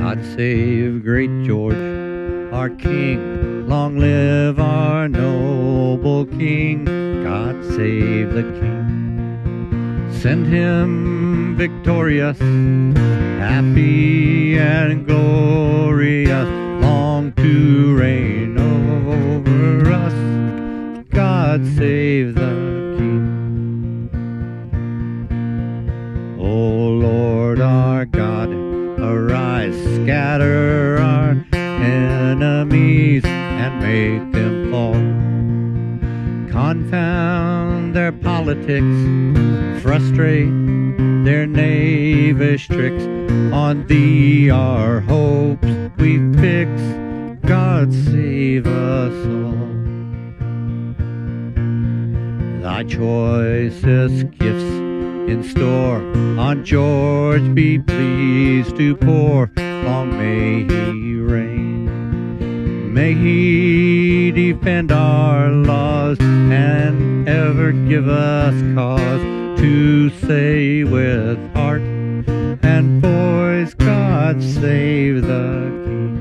God save great George, our King. Long live our noble King. God save the King. Send him victorious, happy and glorious, long to reign over us. God save the King. O Lord our God, arise, scatter our enemies and make them fall. Confound their politics, frustrate their knavish tricks. On thee our hopes we fix. God save us all. Thy choicest gifts in store on George be pleased to pour. Long may he reign. May he defend our laws and ever give us cause to say with heart and voice, God save the King.